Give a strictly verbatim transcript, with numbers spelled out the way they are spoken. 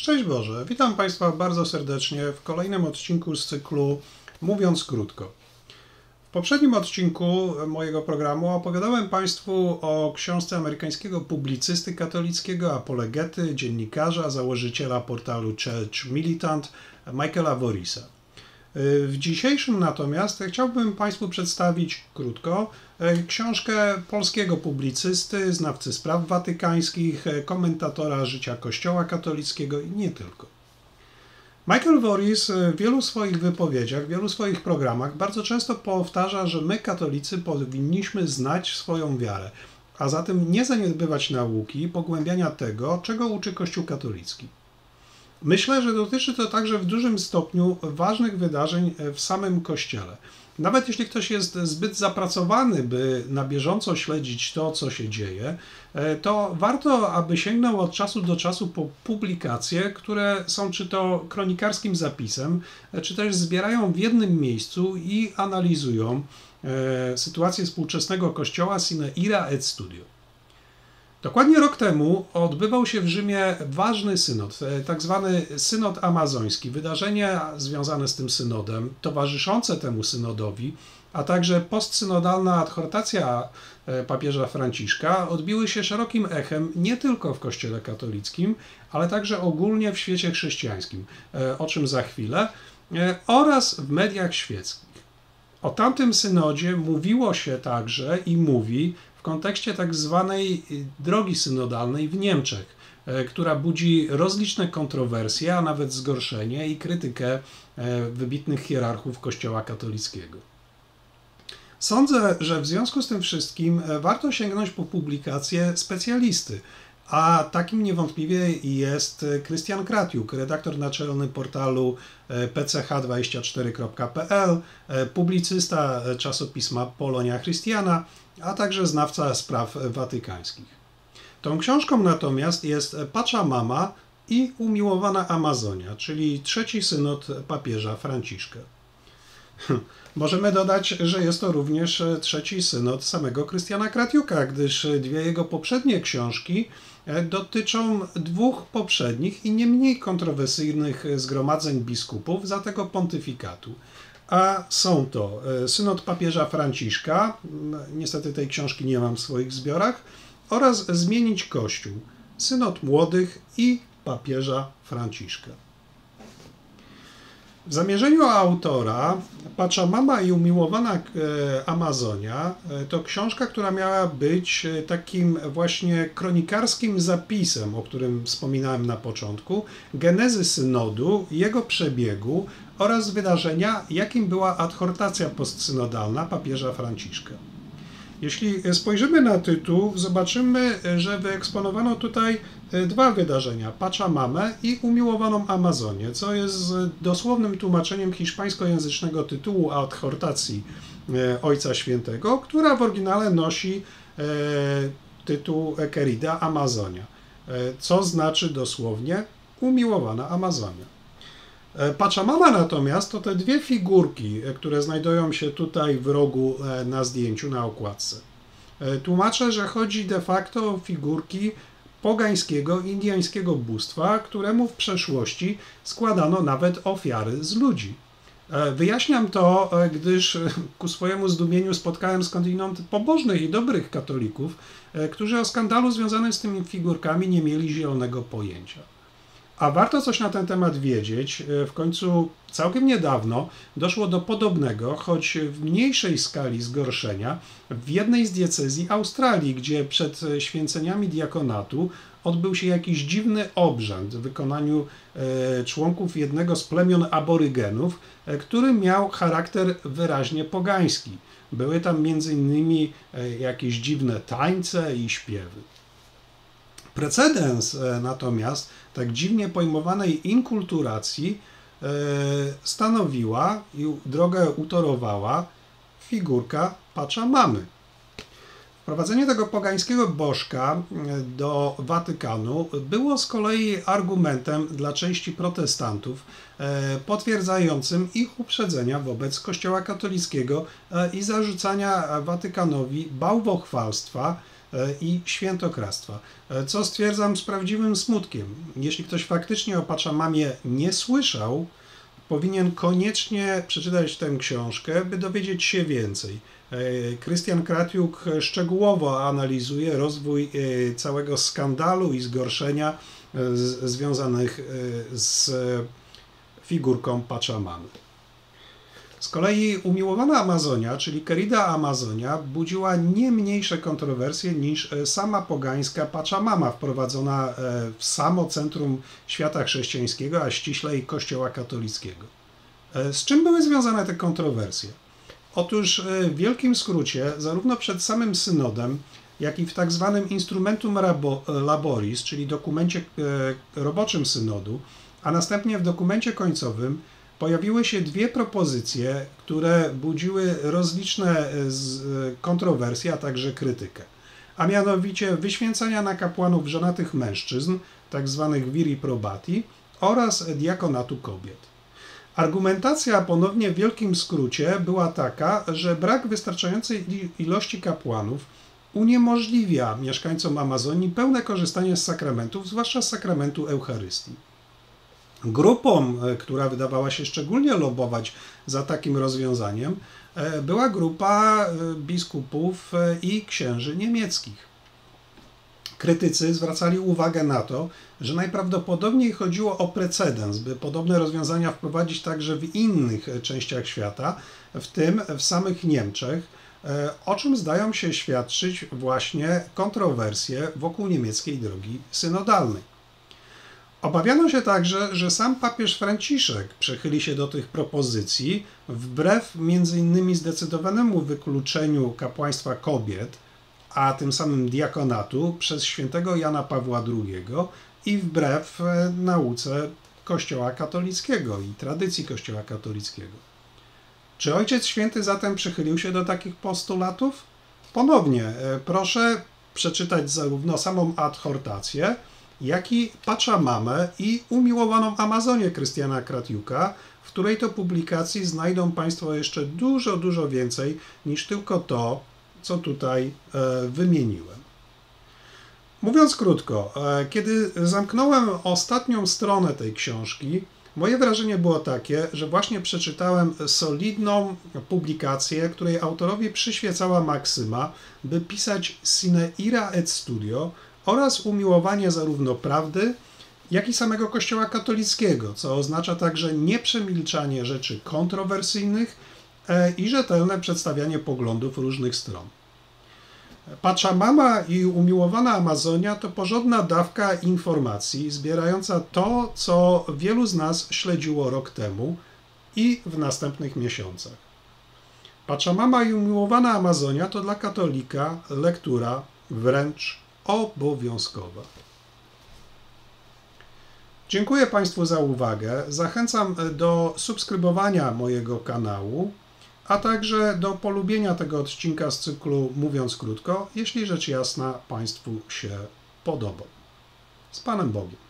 Szczęść Boże, witam Państwa bardzo serdecznie w kolejnym odcinku z cyklu Mówiąc Krótko. W poprzednim odcinku mojego programu opowiadałem Państwu o książce amerykańskiego publicysty katolickiego, apologety, dziennikarza, założyciela portalu Church Militant, Michaela Vorisa. W dzisiejszym natomiast chciałbym Państwu przedstawić krótko książkę polskiego publicysty, znawcy spraw watykańskich, komentatora życia Kościoła katolickiego i nie tylko. Michael Voris w wielu swoich wypowiedziach, w wielu swoich programach bardzo często powtarza, że my katolicy powinniśmy znać swoją wiarę, a zatem nie zaniedbywać nauki, pogłębiania tego, czego uczy Kościół katolicki. Myślę, że dotyczy to także w dużym stopniu ważnych wydarzeń w samym Kościele. Nawet jeśli ktoś jest zbyt zapracowany, by na bieżąco śledzić to, co się dzieje, to warto, aby sięgnął od czasu do czasu po publikacje, które są czy to kronikarskim zapisem, czy też zbierają w jednym miejscu i analizują sytuację współczesnego Kościoła sine ira et studio. Dokładnie rok temu odbywał się w Rzymie ważny synod, tak zwany synod amazoński. Wydarzenia związane z tym synodem, towarzyszące temu synodowi, a także postsynodalna adhortacja papieża Franciszka odbiły się szerokim echem nie tylko w Kościele katolickim, ale także ogólnie w świecie chrześcijańskim, o czym za chwilę, oraz w mediach świeckich. O tamtym synodzie mówiło się także i mówi w kontekście tak zwanej drogi synodalnej w Niemczech, która budzi rozliczne kontrowersje, a nawet zgorszenie i krytykę wybitnych hierarchów Kościoła katolickiego. Sądzę, że w związku z tym wszystkim warto sięgnąć po publikację specjalisty, a takim niewątpliwie jest Krystian Kratiuk, redaktor naczelny portalu p c h dwadzieścia cztery kropka p l, publicysta czasopisma Polonia Christiana, a także znawca spraw watykańskich. Tą książką natomiast jest Pachamama i Umiłowana Amazonia, czyli trzeci synod papieża Franciszka. Możemy dodać, że jest to również trzeci synod samego Krystiana Kratiuka, gdyż dwie jego poprzednie książki dotyczą dwóch poprzednich i nie mniej kontrowersyjnych zgromadzeń biskupów za tego pontyfikatu. A są to synod papieża Franciszka, niestety tej książki nie mam w swoich zbiorach, oraz Zmienić Kościół, synod młodych i papieża Franciszka. W zamierzeniu autora Pachamama i Umiłowana Amazonia to książka, która miała być takim właśnie kronikarskim zapisem, o którym wspominałem na początku, genezy synodu, jego przebiegu oraz wydarzenia, jakim była adhortacja postsynodalna papieża Franciszka. Jeśli spojrzymy na tytuł, zobaczymy, że wyeksponowano tutaj dwa wydarzenia, Pachamamę i Umiłowaną Amazonię, co jest dosłownym tłumaczeniem hiszpańskojęzycznego tytułu adhortacji Ojca Świętego, która w oryginale nosi tytuł Querida Amazonia, co znaczy dosłownie Umiłowana Amazonia. Pachamama natomiast to te dwie figurki, które znajdują się tutaj w rogu na zdjęciu, na okładce. Tłumaczę, że chodzi de facto o figurki pogańskiego, indyjskiego bóstwa, któremu w przeszłości składano nawet ofiary z ludzi. Wyjaśniam to, gdyż ku swojemu zdumieniu spotkałem skądinąd pobożnych i dobrych katolików, którzy o skandalu związanym z tymi figurkami nie mieli zielonego pojęcia. A warto coś na ten temat wiedzieć, w końcu całkiem niedawno doszło do podobnego, choć w mniejszej skali zgorszenia w jednej z diecezji Australii, gdzie przed święceniami diakonatu odbył się jakiś dziwny obrzęd w wykonaniu członków jednego z plemion aborygenów, który miał charakter wyraźnie pogański. Były tam między innymi jakieś dziwne tańce i śpiewy. Precedens natomiast tak dziwnie pojmowanej inkulturacji stanowiła i drogę utorowała figurka Pachamamy. Wprowadzenie tego pogańskiego bożka do Watykanu było z kolei argumentem dla części protestantów potwierdzającym ich uprzedzenia wobec Kościoła katolickiego i zarzucania Watykanowi bałwochwalstwa i świętokradztwa. Co stwierdzam z prawdziwym smutkiem. Jeśli ktoś faktycznie o Pachamamie nie słyszał, powinien koniecznie przeczytać tę książkę, by dowiedzieć się więcej. Krystian Kratiuk szczegółowo analizuje rozwój całego skandalu i zgorszenia związanych z figurką Pachamamy. Z kolei umiłowana Amazonia, czyli Querida Amazonia, budziła nie mniejsze kontrowersje niż sama pogańska Pachamama, wprowadzona w samo centrum świata chrześcijańskiego, a ściślej Kościoła katolickiego. Z czym były związane te kontrowersje? Otóż w wielkim skrócie, zarówno przed samym synodem, jak i w tak zwanym Instrumentum Laboris, czyli dokumencie roboczym synodu, a następnie w dokumencie końcowym, pojawiły się dwie propozycje, które budziły rozliczne kontrowersje, a także krytykę. A mianowicie wyświęcania na kapłanów żonatych mężczyzn, tak zwanych viri probati, oraz diakonatu kobiet. Argumentacja ponownie w wielkim skrócie była taka, że brak wystarczającej ilości kapłanów uniemożliwia mieszkańcom Amazonii pełne korzystanie z sakramentów, zwłaszcza z sakramentu Eucharystii. Grupą, która wydawała się szczególnie lobować za takim rozwiązaniem, była grupa biskupów i księży niemieckich. Krytycy zwracali uwagę na to, że najprawdopodobniej chodziło o precedens, by podobne rozwiązania wprowadzić także w innych częściach świata, w tym w samych Niemczech, o czym zdają się świadczyć właśnie kontrowersje wokół niemieckiej drogi synodalnej. Obawiano się także, że sam papież Franciszek przychyli się do tych propozycji, wbrew między innymi zdecydowanemu wykluczeniu kapłaństwa kobiet, a tym samym diakonatu przez świętego Jana Pawła drugiego i wbrew nauce Kościoła katolickiego i tradycji Kościoła katolickiego. Czy Ojciec Święty zatem przychylił się do takich postulatów? Ponownie proszę przeczytać zarówno samą adhortację, jak i Pachamamę i umiłowaną Amazonię Krystiana Kratiuka, w której to publikacji znajdą Państwo jeszcze dużo, dużo więcej niż tylko to, co tutaj e, wymieniłem. Mówiąc krótko, e, kiedy zamknąłem ostatnią stronę tej książki, moje wrażenie było takie, że właśnie przeczytałem solidną publikację, której autorowi przyświecała maksyma, by pisać sine ira et studio oraz umiłowanie zarówno prawdy, jak i samego Kościoła katolickiego, co oznacza także nieprzemilczanie rzeczy kontrowersyjnych i rzetelne przedstawianie poglądów różnych stron. Pachamama i umiłowana Amazonia to porządna dawka informacji zbierająca to, co wielu z nas śledziło rok temu i w następnych miesiącach. Pachamama i umiłowana Amazonia to dla katolika lektura wręcz obowiązkowa. Dziękuję Państwu za uwagę. Zachęcam do subskrybowania mojego kanału, a także do polubienia tego odcinka z cyklu Mówiąc Krótko, jeśli rzecz jasna Państwu się podobał. Z Panem Bogiem.